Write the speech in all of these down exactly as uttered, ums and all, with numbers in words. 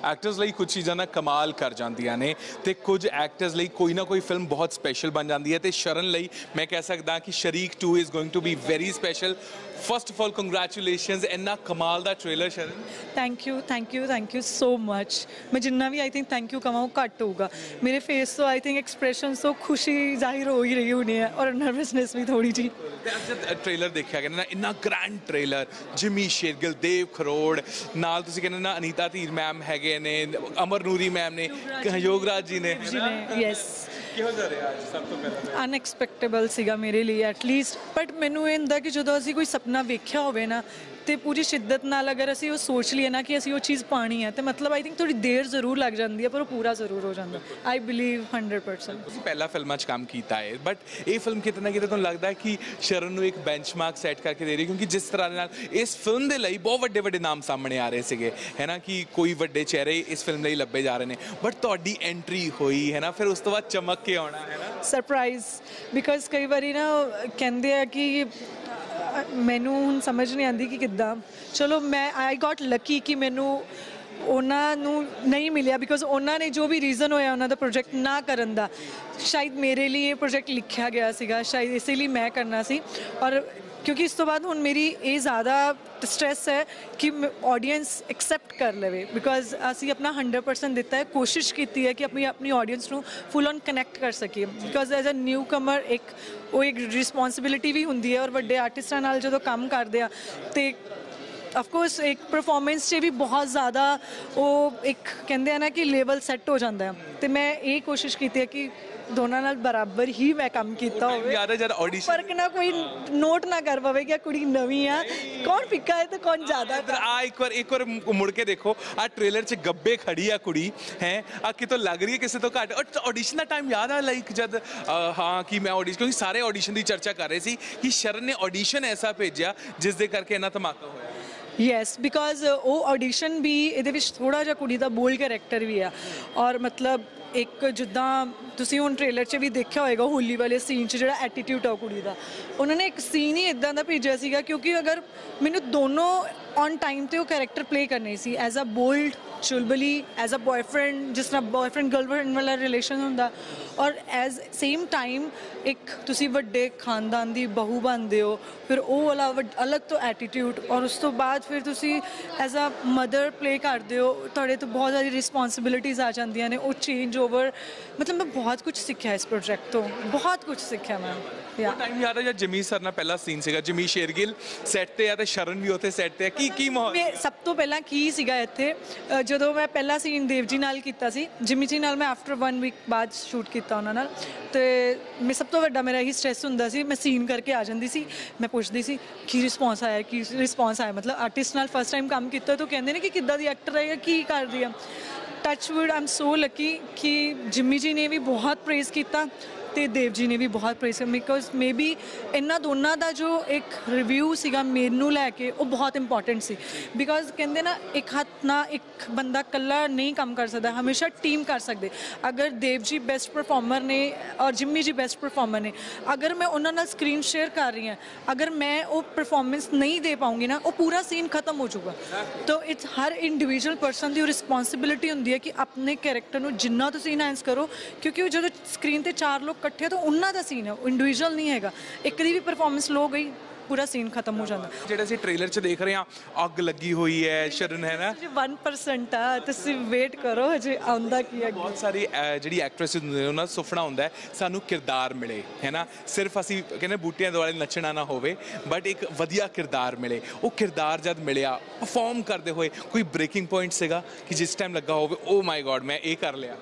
Actors ਲਈ ਕੁਝ ਚੀਜ਼ਾਂ ਨਾ ਕਮਾਲ ਕਰ ਜਾਂਦੀਆਂ ਨੇ ਤੇ ਕੁਝ ਐਕਟਰਸ ਲਈ ਕੋਈ ਨਾ ਕੋਈ ਫਿਲਮ ਬਹੁਤ ਸਪੈਸ਼ਲ ਬਣ ਜਾਂਦੀ ਹੈ ਤੇ ਸ਼ਰਨ ਲਈ ਮੈਂ ਕਹਿ ਸਕਦਾ ਕਿ Shareek two is going to be very special. First of all congratulations, ਇੰਨਾ ਕਮਾਲ ਦਾ trailer Sharan. Thank you thank you thank you so much. ਮੈਂ ਜਿੰਨਾ ਵੀ ਆਈ ਥਿੰਕ ਥੈਂਕ ਯੂ ਕਵਾਂ ਉਹ ਘੱਟ ਹੋਊਗਾ। ਮੇਰੇ ਫੇਸ ਤੋਂ ਆਈ ਥਿੰਕ ਐਕਸਪ੍ਰੈਸ਼ਨਸ ਤੋਂ ਖੁਸ਼ੀ ਜ਼ਾਹਿਰ ਹੋ ਹੀ ਰਹੀ ਹੋਣੀ ਹੈ ਔਰ ਨਰਵਸਨੈਸ ਵੀ ਥੋੜੀ ਜੀ। ਤੇ ਅੱਜ ਟ੍ਰੇਲਰ ਦੇਖਿਆ ਕਹਿੰਦੇ ਨਾ ਇੰਨਾ ਗ੍ਰੈਂਡ ਟ੍ਰੇਲਰ, ਜਿਮੀ ਸ਼ੇਰਗਿਲ, ਦੇਵ ਖਰੋੜ ਨਾਲ ਤੁਸੀਂ ਕਹਿੰਦੇ ਨਾ ਅਨੀਤਾ ਧੀਰ ਮੈਮ ਹੈਗੇ ਨੇ, ਅਮਰ ਨੂਰੀ ਮੈਮ ਨੇ, ਯੋਗਰਾਜ ਜੀ ਨੇ। ਯੈਸ ਕਿਹੋ ਜਿਹਾ ਰਿਹਾ ਅੱਜ ਸਭ ਤੋਂ ਪਹਿਲਾਂ? ਅਨਐਕਸਪੈਕਟੇਬਲ ਸੀਗਾ ਮੇਰੇ ਲਈ ਐਟਲੀਸਟ, ਬਟ ਮੈਨੂੰ ਇਹ ਹੁੰਦਾ ਕਿ ਜਦੋਂ ਅਸੀਂ ਕੋਈ ਸੁਪਨਾ ਵੇਖਿਆ ਹੋਵੇ ਨਾ ਤੇ ਪੂਰੀ ਸ਼ਿੱਦਤ ਨਾਲ ਅਗਰ ਅਸੀਂ ਉਹ ਸੋਚ ਲਈਏ ਨਾ ਕਿ ਅਸੀਂ ਉਹ ਚੀਜ਼ ਪਾਣੀ ਹੈ ਤੇ ਮਤਲਬ ਆਈ ਥਿੰਕ ਥੋੜੀ ਦੇਰ ਜ਼ਰੂਰ ਲੱਗ ਜਾਂਦੀ ਹੈ ਪਰ ਉਹ ਪੂਰਾ ਜ਼ਰੂਰ ਹੋ ਜਾਂਦਾ। I believe hundred percent. ਤੁਸੀਂ ਪਹਿਲਾਂ ਫਿਲਮਾਂ 'ਚ ਕੰਮ ਕੀਤਾ ਹੈ ਬਟ ਇਹ ਫਿਲਮ ਕਿਤੇ ਨਾ ਕਿਤੇ ਤੁਹਾਨੂੰ ਲੱਗਦਾ ਹੈ ਕਿ ਸ਼ਰਨ ਨੂੰ ਇੱਕ ਬੈਂਚਮਾਰਕ ਸੈੱਟ ਕਰਕੇ ਦੇ ਰਹੀ, ਕਿਉਂਕਿ ਜਿਸ ਤਰ੍ਹਾਂ ਦੇ ਨਾਲ ਇਸ ਫਿਲਮ ਦੇ ਲਈ ਬਹੁਤ ਵੱਡੇ ਵੱਡੇ ਨਾਮ ਸਾਹਮਣੇ ਆ ਰਹੇ ਸੀਗੇ ਹੈ ਨਾ ਕਿ ਕੋਈ ਵੱਡੇ ਚਿਹਰੇ ਇਸ ਫਿਲਮ ਲਈ ਲੱਭੇ ਜਾ ਰਹੇ ਨੇ, ਬਟ ਤੁਹਾਡੀ ਐਂਟਰੀ ਹੋਈ ਹੈ ਨਾ ਫਿਰ ਉਸ ਤੋਂ ਬਾਅਦ ਚਮਕ ਕੇ ਆਉਣਾ ਹੈ ਨਾ ਸਰਪ੍ਰਾਈਜ਼। ਬਿਕਾਜ਼ ਕਈ ਵਾਰੀ ਨਾ ਕਹਿੰਦੇ ਆ ਕਿ ਮੈਨੂੰ ਹੁਣ ਸਮਝ ਨਹੀਂ ਆਉਂਦੀ ਕਿ ਕਿੱਦਾਂ, ਚਲੋ ਮੈਂ ਆਈ ਗੋਟ ਲੱਕੀ ਕਿ ਮੈਨੂੰ ਉਹਨਾਂ ਨੂੰ ਨਹੀਂ ਮਿਲਿਆ ਬਿਕਾਜ਼ ਉਹਨਾਂ ਨੇ ਜੋ ਵੀ ਰੀਜ਼ਨ ਹੋਇਆ ਉਹਨਾਂ ਦਾ ਪ੍ਰੋਜੈਕਟ ਨਾ ਕਰਨ ਦਾ, ਸ਼ਾਇਦ ਮੇਰੇ ਲਈ ਇਹ ਪ੍ਰੋਜੈਕਟ ਲਿਖਿਆ ਗਿਆ ਸੀਗਾ, ਸ਼ਾਇਦ ਇਸੇ ਲਈ ਮੈਂ ਕਰਨਾ ਸੀ। ਔਰ ਕਿਉਂਕਿ ਇਸ ਤੋਂ ਬਾਅਦ ਹੁਣ ਮੇਰੀ ਇਹ ਜ਼ਿਆਦਾ ਸਟ੍ਰੈਸ ਹੈ ਕਿ ਆਡੀਅנס ਐਕਸੈਪਟ ਕਰ ਲਵੇ ਬਿਕਾਜ਼ ਅਸੀਂ ਆਪਣਾ ਹੰਡਰਡ ਪਰਸੈਂਟ ਦਿੱਤਾ ਹੈ, ਕੋਸ਼ਿਸ਼ ਕੀਤੀ ਹੈ ਕਿ ਆਪਣੀ ਆਪਣੀ ਆਡੀਅנס ਨੂੰ ਫੁੱਲ ਔਨ ਕਨੈਕਟ ਕਰ ਸਕੀਏ because as a newcomer ਇੱਕ ਉਹ ਇੱਕ ਰਿਸਪੌਂਸਿਬਿਲਿਟੀ ਵੀ ਹੁੰਦੀ ਹੈ ਔਰ ਵੱਡੇ ਆਰਟਿਸਟਾਂ ਨਾਲ ਜਦੋਂ ਕੰਮ ਕਰਦੇ ਆ ਤੇ ਅਫਕੋਰਸ ਇੱਕ ਪਰਫੋਰਮੈਂਸ 'ਚ ਵੀ ਬਹੁਤ ਜ਼ਿਆਦਾ ਉਹ ਇੱਕ ਕਹਿੰਦੇ ਆ ਨਾ ਕਿ ਲੈਵਲ ਸੈੱਟ ਹੋ ਜਾਂਦਾ ਤੇ ਮੈਂ ਇਹ ਕੋਸ਼ਿਸ਼ ਕੀਤੀ ਹੈ ਕਿ ਦੋਨਾਂ ਨਾਲ ਬਰਾਬਰ ਹੀ ਮੈਂ ਕੰਮ ਕੀਤਾ ਹੋਵੇ, ਫਰਕ ਨਾ ਕੋਈ ਨੋਟ ਨਾ ਕਰ ਪਵੇ ਕਿ ਕੁੜੀ ਨਵੀਂ ਆ, ਕੌਣ ਫਿੱਕਾ ਹੈ ਤੇ ਕੌਣ ਜ਼ਿਆਦਾ। ਆ ਇੱਕ ਵਾਰ ਇੱਕ ਵਾਰ ਮੁੜ ਕੇ ਦੇਖੋ ਆ ਟ੍ਰੇਲਰ 'ਚ ਗੱਬੇ ਖੜੀ ਆ ਕੁੜੀ ਹੈ, ਆ ਕਿਤੋਂ ਲੱਗ ਰਹੀ ਹੈ ਕਿਸੇ ਤੋਂ ਘੱਟ। ਔਰ ਆਡੀਸ਼ਨ ਦਾ ਟਾਈਮ ਯਾਦ ਆ ਲਾਈਕ ਜਦ ਹਾਂ ਕਿ ਮੈਂ ਆਡੀਸ਼ਨ, ਕਿਉਂਕਿ ਸਾਰੇ ਆਡੀਸ਼ਨ ਦੀ ਚਰਚਾ ਕਰ ਰਹੇ ਸੀ ਕਿ ਸ਼ਰਨ ਨੇ ਆਡੀਸ਼ਨ ਐਸਾ ਭੇਜਿਆ ਜਿਸ ਦੇ ਕਰਕੇ ਇੰਨਾ ਧਮਾਕਾ ਹੋਇਆ। ਯੈਸ ਬਿਕਾਜ਼ ਉਹ ਆਡੀਸ਼ਨ ਵੀ ਇਹਦੇ ਵਿੱਚ ਥੋੜ੍ਹਾ ਜਿਹਾ ਕੁੜੀ ਦਾ ਬੋਲਡ ਕਰੈਕਟਰ ਵੀ ਆ ਔਰ ਮਤਲਬ ਇੱਕ ਜਿੱਦਾਂ ਤੁਸੀਂ ਹੁਣ ਟ੍ਰੇਲਰ 'ਚ ਵੀ ਦੇਖਿਆ ਹੋਏਗਾ ਹੋਲੀ ਵਾਲੇ ਸੀਨ 'ਚ ਜਿਹੜਾ ਐਟੀਟਿਊਡ ਆ ਕੁੜੀ ਦਾ, ਉਹਨਾਂ ਨੇ ਇੱਕ ਸੀਨ ਹੀ ਇੱਦਾਂ ਦਾ ਭੇਜਿਆ ਸੀਗਾ ਕਿਉਂਕਿ ਅਗਰ ਮੈਨੂੰ ਦੋਨੋਂ ਔਨ ਟਾਈਮ 'ਤੇ ਉਹ ਕੈਰੈਕਟਰ ਪਲੇ ਕਰਨੇ ਸੀ ਐਜ਼ ਅ ਬੋਲਡ ਚੁਲਬਲੀ, ਐਜ਼ ਅ ਬॉयਫ੍ਰੈਂਡ ਜਿਸ ਤਰ੍ਹਾਂ ਬॉयਫ੍ਰੈਂਡ ਗਰਲਫ੍ਰੈਂਡ ਵਾਲਾ ਰਿਲੇਸ਼ਨ ਹੁੰਦਾ ਔਰ ਐਜ਼ ਸੇਮ ਟਾਈਮ ਇੱਕ ਤੁਸੀਂ ਵੱਡੇ ਖਾਨਦਾਨ ਦੀ ਬਹੂ ਬਣਦੇ ਹੋ, ਫਿਰ ਉਹ ਵਾਲਾ ਅਲੱਗ ਤੋਂ ਐਟੀਟਿਊਡ ਔਰ ਉਸ ਤੋਂ ਬਾਅਦ ਫਿਰ ਤੁਸੀਂ ਐਜ਼ ਅ ਮਦਰ ਪਲੇ ਕਰਦੇ ਹੋ, ਤੁਹਾਡੇ ਤੋਂ ਬਹੁਤ ਸਾਰੀ ਰਿਸਪੌਂਸਿਬਿਲਿਟੀਜ਼ ਆ ਜਾਂਦੀਆਂ ਨੇ, ਉਹ ਚੇਂਜ ਓਵਰ। ਮਤਲਬ ਮੈਂ ਬਹੁਤ ਕੁਝ ਸਿੱਖਿਆ ਇਸ ਪ੍ਰੋਜੈਕਟ ਤੋਂ, ਬਹੁਤ ਕੁਝ ਸਿੱਖਿਆ ਮੈਂ। ਉਹ ਟਾਈਮ ਯਾਦ ਹੈ ਜਦ ਜਿਮੀ ਸਰ ਨਾਲ ਪਹਿਲਾ ਸੀਨ ਸੀਗਾ, ਜਿਮੀ ਸ਼ੇਰਗਿਲ ਸੈੱਟ ਤੇ ਆ ਤੇ ਸ਼ਰਨ ਵੀ ਉੱਥੇ ਸੈੱਟ ਤੇ ਆ, ਕੀ ਕੀ ਮਾਹੌਲ? ਸਭ ਤੋਂ ਪਹਿਲਾਂ ਕੀ ਸੀਗਾ ਇੱਥੇ ਜਦੋਂ ਮੈਂ ਪਹਿਲਾ ਸੀਨ ਦੇਵ ਜੀ ਨਾਲ ਕੀਤਾ ਸੀ, ਜਿਮੀ ਜੀ ਨਾਲ ਮੈਂ ਆਫਟਰ ਵਨ ਵੀਕ ਬਾਅਦ ਸ਼ੂਟ ਕੀਤਾ ਉਹਨਾਂ ਨਾਲ, ਤੇ ਮੈਂ ਸਭ ਤੋਂ ਵੱਡਾ ਮੇਰਾ ਇਹੀ ਸਟ੍ਰੈਸ ਹੁੰਦਾ ਸੀ, ਮੈਂ ਸੀਨ ਕਰਕੇ ਆ ਜਾਂਦੀ ਸੀ, ਮੈਂ ਪੁੱਛਦੀ ਸੀ ਕੀ ਰਿਸਪੌਂਸ ਆਇਆ ਕੀ ਰਿਸਪੌਂਸ ਆਇਆ ਮਤਲਬ ਆਰਟਿਸਟ ਨਾਲ ਫਸਟ ਟਾਈਮ ਕੰਮ ਕੀਤਾ ਤਾਂ ਕਹਿੰਦੇ ਨੇ ਕਿ ਕਿੱਦਾਂ ਦੀ ਐਕਟਰ ਹੈ ਜਾਂ ਕੀ ਕਰਦੀ ਆ। Touchwood I am so lucky ਕਿ ਜਿਮੀ ਜੀ ਨੇ ਵੀ ਬਹੁਤ ਪ੍ਰੇਜ਼ ਕੀਤਾ ਤੇ ਦੇਵ ਜੀ ਨੇ ਵੀ ਬਹੁਤ ਪ੍ਰੇਜ਼ ਕੀਤਾ ਬਿਕੋਜ਼ ਮੇ ਬੀ ਇਹਨਾਂ ਦੋਨਾਂ ਦਾ ਜੋ ਇੱਕ ਰਿਵਿਊ ਸੀਗਾ ਮੈਨੂੰ ਲੈ ਕੇ ਉਹ ਬਹੁਤ ਇੰਪੋਰਟੈਂਟ ਸੀ ਬਿਕੋਜ਼ ਕਹਿੰਦੇ ਨਾ ਇੱਕ ਹੱਥ ਨਾਲ ਇੱਕ ਬੰਦਾ ਇਕੱਲਾ ਨਹੀਂ ਕੰਮ ਕਰ ਸਕਦਾ, ਹਮੇਸ਼ਾ ਟੀਮ ਕਰ ਸਕਦੇ। ਅਗਰ ਦੇਵ ਜੀ ਬੈਸਟ ਪਰਫਾਰਮਰ ਨੇ ਔਰ ਜਿਮੀ ਜੀ ਬੈਸਟ ਪਰਫਾਰਮਰ ਨੇ, ਅਗਰ ਮੈਂ ਉਹਨਾਂ ਨਾਲ ਸਕਰੀਨ ਸ਼ੇਅਰ ਕਰ ਰਹੀ ਹਾਂ, ਅਗਰ ਮੈਂ ਉਹ ਪਰਫਾਰਮੈਂਸ ਨਹੀਂ ਦੇ ਪਾਉਂਗੀ ਨਾ ਉਹ ਪੂਰਾ ਸੀਨ ਖਤਮ ਹੋ ਜਾਊਗਾ। ਤਾਂ ਇਟਸ ਹਰ ਇੰਡੀਵਿਜੂਅਲ ਪਰਸਨ ਦੀ ਰਿਸਪੌਂਸਿਬਿਲਿਟੀ ਹੁੰਦੀ ਹੈ ਕਿ ਆਪਣੇ ਕੈਰੈਕਟਰ ਨੂੰ ਜਿੰਨਾ ਤੁਸੀਂ ਇਨਹਾਂਸ ਕਰੋ ਕਿਉਂਕਿ ਉਹ ਜਦੋਂ ਸਕਰੀਨ 'ਤੇ ਚਾਰ ਲੋਕ ਇਕੱਠੇ ਤਾਂ ਉਹਨਾਂ ਦਾ ਸੀਨ ਹੈ, ਉਹ ਇੰਡੀਵਿਜੂਅਲ ਨਹੀਂ ਹੈਗਾ। ਇੱਕ ਦੀ ਵੀ ਪਰਫਾਰਮੈਂਸ ਲੋ ਗਈ ਪੂਰਾ ਸੀਨ ਖਤਮ ਹੋ ਜਾਂਦਾ। ਜਿਹੜਾ ਅਸੀਂ ਟ੍ਰੇਲਰ 'ਚ ਦੇਖ ਰਹੇ ਹਾਂ ਅੱਗ ਲੱਗੀ ਹੋਈ ਹੈ ਸ਼ਰਨ ਹੈ ਨਾ ਵਨ ਪਰਸੈਂਟ ਆ, ਤੁਸੀਂ ਵੇਟ ਕਰੋ ਹਜੇ ਆਉਂਦਾ ਕੀ ਹੈ। ਬਹੁਤ ਸਾਰੀ ਜਿਹੜੀ ਐਕਟਰੈਸਿਸ ਹੁੰਦੇ ਨੇ ਉਹਨਾਂ ਦਾ ਸੁਪਨਾ ਹੁੰਦਾ ਸਾਨੂੰ ਕਿਰਦਾਰ ਮਿਲੇ ਹੈ ਨਾ, ਸਿਰਫ ਅਸੀਂ ਕਹਿੰਦੇ ਬੂਟਿਆਂ ਦੁਆਲੇ ਨੱਚਣਾ ਨਾ ਹੋਵੇ ਬਟ ਇੱਕ ਵਧੀਆ ਕਿਰਦਾਰ ਮਿਲੇ। ਉਹ ਕਿਰਦਾਰ ਜਦ ਮਿਲਿਆ ਪਰਫਾਰਮ ਕਰਦੇ ਹੋਏ ਕੋਈ ਬ੍ਰੇਕਿੰਗ ਪੁਆਇੰਟ ਸੀਗਾ ਕਿ ਜਿਸ ਟਾਈਮ ਲੱਗਾ ਹੋਵੇ ਓ ਮਾਈ ਗॉड ਮੈਂ ਇਹ ਕਰ ਲਿਆ?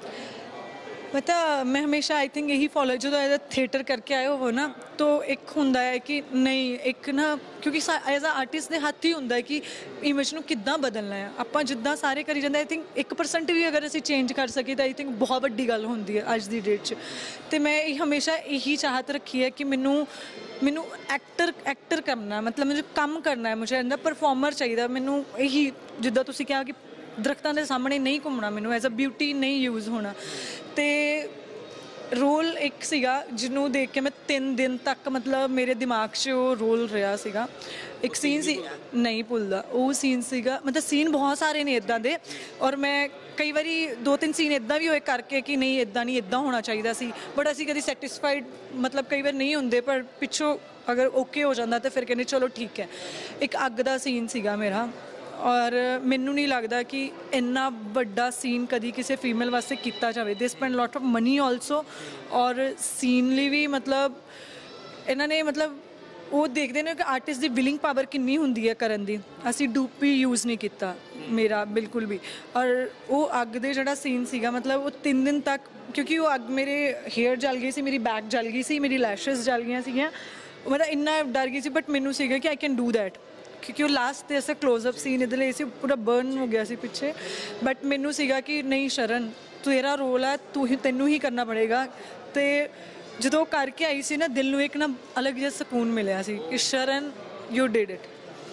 पता मैं हमेशा आई थिंक यही फॉलो जो एज अ थिएटर करके आए हो ना तो एक होंदा है कि नहीं एक ना क्योंकि एज अ आर्टिस्ट के हत्थ ही होंदा है कि इमेज नूं किद्दां बदलना है। आपां जिद्दां सारे करी जांदे आई थिंक एक परसेंट भी अगर असीं चेंज कर सकीए तो आई थिंक बहुत वड्डी गल होंदी है अज दी डेट च। ते मैं हमेशा यही चाहत रखी है कि मैनू मैनू एक्टर एक्टर करना मतलब मुझे काम करना है, मुझे अंदर परफॉर्मर चाहिए। मैनू यही जिद्दां तुसीं कहा कि ਦਰਖਤਾਂ ਦੇ ਸਾਹਮਣੇ ਨਹੀਂ ਘੁੰਮਣਾ, ਮੈਨੂੰ ਐਜ਼ ਅ ਬਿਊਟੀ ਨਹੀਂ ਯੂਜ਼ ਹੋਣਾ। ਤੇ ਰੋਲ ਇੱਕ ਸੀਗਾ ਜਿਹਨੂੰ ਦੇਖ ਕੇ ਮੈਂ ਤਿੰਨ ਦਿਨ ਤੱਕ ਮਤਲਬ ਮੇਰੇ ਦਿਮਾਗ 'ਚ ਉਹ ਰੋਲ ਰਿਹਾ ਸੀਗਾ। ਇੱਕ ਸੀਨ ਸੀ, ਨਹੀਂ ਭੁੱਲਦਾ, ਉਹ ਸੀਨ ਸੀਗਾ, ਮਤਲਬ ਸੀਨ ਬਹੁਤ ਸਾਰੇ ਨੇ ਇੱਦਾਂ ਦੇ, ਔਰ ਮੈਂ ਕਈ ਵਾਰੀ ਦੋ ਤਿੰਨ ਸੀਨ ਇੱਦਾਂ ਵੀ ਹੋਏ ਕਰਕੇ ਕਿ ਨਹੀਂ ਇੱਦਾਂ ਨਹੀਂ ਇੱਦਾਂ ਹੋਣਾ ਚਾਹੀਦਾ ਸੀ, ਬਟ ਅਸੀਂ ਕਦੀ ਸੈਟਿਸਫਾਈਡ ਮਤਲਬ ਕਈ ਵਾਰ ਨਹੀਂ ਹੁੰਦੇ, ਪਰ ਪਿੱਛੋਂ ਅਗਰ ਓਕੇ ਹੋ ਜਾਂਦਾ ਤਾਂ ਫਿਰ ਕਹਿੰਦੇ ਚਲੋ ਠੀਕ ਹੈ। ਇੱਕ ਅੱਗ ਦਾ ਸੀਨ ਸੀਗਾ ਮੇਰਾ, ਔਰ ਮੈਨੂੰ ਨਹੀਂ ਲੱਗਦਾ ਕਿ ਇੰਨਾ ਵੱਡਾ ਸੀਨ ਕਦੀ ਕਿਸੇ ਫੀਮੇਲ ਵਾਸਤੇ ਕੀਤਾ ਜਾਵੇ। They spend lot of money also, ਔਰ ਸੀਨ ਲਈ ਵੀ ਮਤਲਬ ਇਹਨਾਂ ਨੇ ਮਤਲਬ ਉਹ ਦੇਖਦੇ ਨੇ ਕਿ ਆਰਟਿਸਟ ਦੀ ਵਿਲਿੰਗ ਪਾਵਰ ਕਿੰਨੀ ਹੁੰਦੀ ਹੈ ਕਰਨ ਦੀ। ਅਸੀਂ ਡੂਪੀ ਯੂਜ਼ ਨਹੀਂ ਕੀਤਾ ਮੇਰਾ ਬਿਲਕੁਲ ਵੀ, ਔਰ ਉਹ ਅੱਗ ਦੇ ਜਿਹੜਾ ਸੀਨ ਸੀਗਾ ਮਤਲਬ ਉਹ ਤਿੰਨ ਦਿਨ ਤੱਕ, ਕਿਉਂਕਿ ਉਹ ਅੱਗ ਮੇਰੇ ਹੇਅਰ ਜਲ ਗਈ ਸੀ, ਮੇਰੀ ਬੈਕ ਜਲ ਗਈ ਸੀ, ਮੇਰੀ ਲੈਸ਼ਿਸ ਜਲ ਗਈਆਂ ਸੀਗੀਆਂ, ਮਤਲਬ ਇੰਨਾ ਡਰ ਗਈ ਸੀ, ਬਟ ਮੈਨੂੰ ਸੀਗਾ ਕਿ ਆਈ ਕੈਨ ਡੂ ਦੈਟ, ਕਿਉਂਕਿ ਉਹ ਲਾਸਟ 'ਤੇ ਐਸਾ ਕਲੋਜ਼ਅਪ ਸੀਨ ਇਹਦੇ ਲਈ ਸੀ, ਪੂਰਾ ਬਰਨ ਹੋ ਗਿਆ ਸੀ ਪਿੱਛੇ, ਬਟ ਮੈਨੂੰ ਸੀਗਾ ਕਿ ਨਹੀਂ ਸ਼ਰਨ ਤੇਰਾ ਰੋਲ ਹੈ, ਤੂੰ ਹੀ ਤੈਨੂੰ ਹੀ ਕਰਨਾ ਪੜੇਗਾ। ਅਤੇ ਜਦੋਂ ਕਰਕੇ ਆਈ ਸੀ ਨਾ, ਦਿਲ ਨੂੰ ਇੱਕ ਨਾ ਅਲੱਗ ਜਿਹਾ ਸਕੂਨ ਮਿਲਿਆ ਸੀ ਕਿ ਸ਼ਰਨ ਯੂ ਡਿਡ ਇਟ।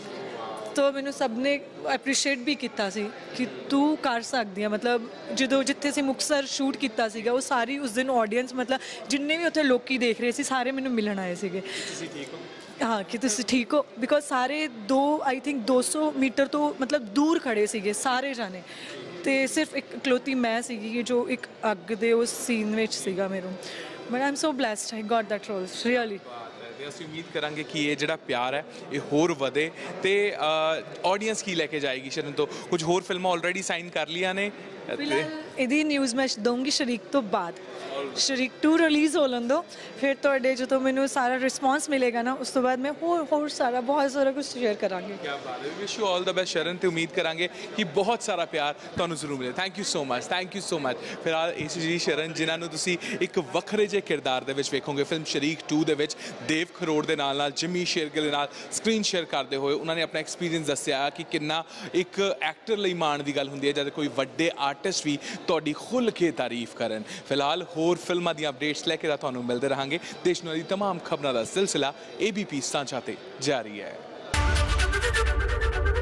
ਤਾਂ ਮੈਨੂੰ ਸਭ ਨੇ ਐਪਰੀਸ਼ੀਏਟ ਵੀ ਕੀਤਾ ਸੀ ਕਿ ਤੂੰ ਕਰ ਸਕਦੀ ਆ। ਮਤਲਬ ਜਦੋਂ ਜਿੱਥੇ ਅਸੀਂ ਮੁਕਤਸਰ ਸ਼ੂਟ ਕੀਤਾ ਸੀਗਾ, ਉਹ ਸਾਰੀ ਉਸ ਦਿਨ ਆਡੀਅנס ਮਤਲਬ ਜਿੰਨੇ ਵੀ ਉੱਥੇ ਲੋਕੀ ਦੇਖ ਰਹੇ ਸੀ ਸਾਰੇ ਮੈਨੂੰ ਮਿਲਣ ਆਏ ਸੀਗੇ। ਤੁਸੀਂ ਠੀਕ ਹੋ? ਹਾਂ ਕਿ ਤੁਸੀਂ ਠੀਕ ਹੋ, ਬਿਕੋਜ਼ ਸਾਰੇ ਦੋ ਆਈ ਥਿੰਕ ਦੋ ਸੌ ਮੀਟਰ ਤੋਂ ਮਤਲਬ ਦੂਰ ਖੜੇ ਸੀਗੇ ਸਾਰੇ ਜਾਣੇ, ਅਤੇ ਸਿਰਫ ਇੱਕ ਇਕਲੌਤੀ ਮੈਂ ਸੀਗੀ ਜੋ ਇੱਕ ਅੱਗ ਦੇ ਉਸ ਸੀਨ ਵਿੱਚ ਸੀਗਾ ਮੈਨੂੰ। But I am so blessed I got that role really. ਤੇ ਅਸੀਂ ਉਮੀਦ ਕਰਾਂਗੇ ਕਿ ਇਹ ਜਿਹੜਾ ਪਿਆਰ ਹੈ ਇਹ ਹੋਰ ਵਧੇ, ਤੇ ਆਡੀਅנס ਕੀ ਲੈ ਕੇ ਜਾਏਗੀ ਸ਼ਰਨ ਤੋਂ? ਕੁਝ ਹੋਰ ਫਿਲਮਾਂ ਆਲਰੇਡੀ ਸਾਈਨ ਕਰ ਲੀਆਂ ਨੇ? ਫਿਲਹਾਲ ਇਹਦੀ ਨਿਊਜ਼ ਮੈਂ ਦਊਂਗੀ ਸ਼ਰੀਕ ਤੋਂ ਬਾਅਦ। ਸ਼ਰੀਕ ਟੂ ਰਿਲੀਜ਼ ਹੋ ਲੈਣ ਦਿਓ, ਫਿਰ ਤੁਹਾਡੇ ਜਦੋਂ ਮੈਨੂੰ ਸਾਰਾ ਰਿਸਪੌਂਸ ਮਿਲੇਗਾ ਨਾ, ਉਸ ਤੋਂ ਬਾਅਦ ਮੈਂ ਹੋਰ ਹੋਰ ਸਾਰਾ ਬਹੁਤ ਸਾਰਾ ਕੁਝ ਸ਼ੇਅਰ ਕਰਾਂਗੀ। ਕਿਆ ਬਾਤ ਹੈ। Wish you all the best ਸ਼ਰਨ, ਤੇ ਉਮੀਦ ਕਰਾਂਗੇ ਕਿ ਬਹੁਤ ਸਾਰਾ ਪਿਆਰ ਤੁਹਾਨੂੰ ਜ਼ਰੂਰ ਮਿਲੇ। Thank you so much, thank you so much. ਫਿਲਹਾਲ ਇਹ ਸੀ ਜੀ ਸ਼ਰਨ, ਜਿਨ੍ਹਾਂ ਨੂੰ ਤੁਸੀਂ ਇੱਕ ਵੱਖਰੇ ਜਿਹੇ ਕਿਰਦਾਰ ਦੇ ਵਿੱਚ ਵੇਖੋਗੇ ਫਿਲਮ ਸ਼ਰੀਕ ਟੂ ਦੇ ਵਿੱਚ। ਦੇਵ ਖਰੋੜ ਦੇ ਨਾਲ ਨਾਲ ਜਿਮੀ ਸ਼ੇਰਗਿੱਲ ਦੇ ਨਾਲ ਸਕਰੀਨ ਸ਼ੇਅਰ ਕਰਦੇ ਹੋਏ ਉਹਨਾਂ ਨੇ ਆਪਣਾ ਐਕਸਪੀਰੀਅੰਸ ਦੱਸਿਆ ਕਿ ਕਿੰਨਾ ਇੱਕ ਐਕਟਰ ਲਈ ਮਾਣ ਦੀ ਗੱਲ ਹੁੰਦੀ ਹੈ ਜਦ ਕੋਈ ਵੱਡੇ ਆਰਟਿਸਟ ਵੀ ਤੁਹਾਡੀ ਖੁੱਲ੍ਹ ਕੇ ਤਾਰੀਫ ਕਰਨ। ਫਿਲਹਾਲ ਹੋਰ ਫਿਲਮਾਂ ਦੀਆਂ ਅਪਡੇਟਸ ਲੈ ਕੇ ਤਾਂ ਤੁਹਾਨੂੰ ਮਿਲਦੇ ਰਹਾਂਗੇ। ਦੇਸ਼ ਦੁਨੀਆ ਦੀ ਤਮਾਮ ਖਬਰਾਂ ਦਾ ਸਿਲਸਿਲਾ ਏ ਬੀ ਪੀ ਸਾਂਝਾ ਤੇ ਜਾਰੀ ਹੈ।